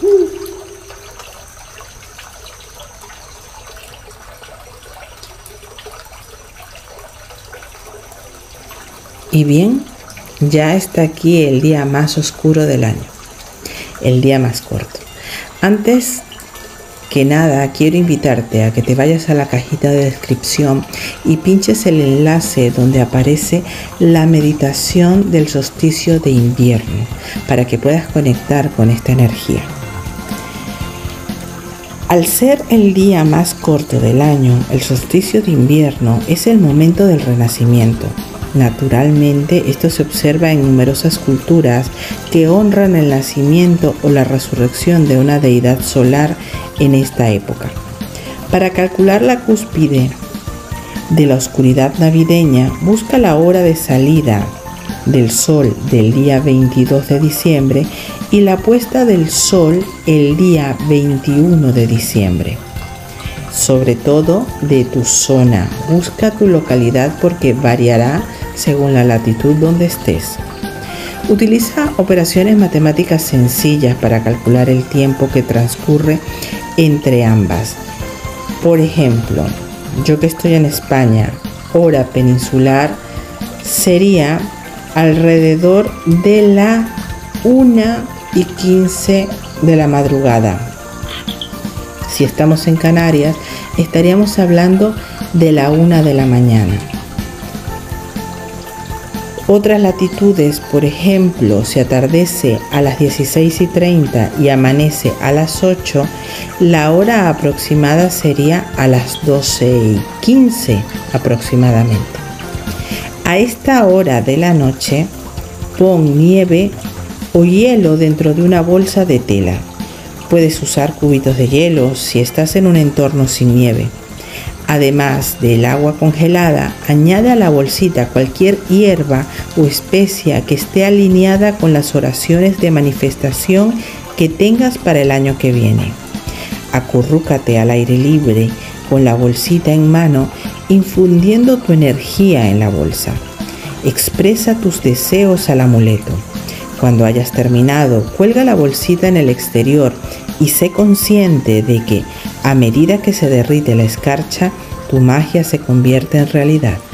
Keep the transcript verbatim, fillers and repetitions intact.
Y bien, ya está aquí el día más oscuro del año, el día más corto. Antes que nada, quiero invitarte a que te vayas a la cajita de descripción y pinches el enlace donde aparece la meditación del solsticio de invierno para que puedas conectar con esta energía. Al ser el día más corto del año, el solsticio de invierno es el momento del renacimiento. Naturalmente, esto se observa en numerosas culturas que honran el nacimiento o la resurrección de una deidad solar en esta época. Para calcular la cúspide de la oscuridad navideña, busca la hora de salida del sol del día veintidós de diciembre y la puesta del sol el día veintiuno de diciembre. Sobre todo de tu zona, busca tu localidad porque variará según la latitud donde estés. Utiliza operaciones matemáticas sencillas para calcular el tiempo que transcurre entre ambas. Por ejemplo, yo que estoy en España, hora peninsular sería alrededor de la una y quince de la madrugada. Si estamos en Canarias, estaríamos hablando de la una de la mañana. Otras latitudes, por ejemplo, si atardece a las dieciséis y treinta y amanece a las ocho, la hora aproximada sería a las doce y quince aproximadamente. A esta hora de la noche, pon nieve o hielo dentro de una bolsa de tela. Puedes usar cubitos de hielo si estás en un entorno sin nieve. Además del agua congelada, añade a la bolsita cualquier hierba o especia que esté alineada con las oraciones de manifestación que tengas para el año que viene. Acurrúcate al aire libre con la bolsita en mano, infundiendo tu energía en la bolsa. Expresa tus deseos al amuleto. Cuando hayas terminado, cuelga la bolsita en el exterior y sé consciente de que, a medida que se derrite la escarcha, tu magia se convierte en realidad.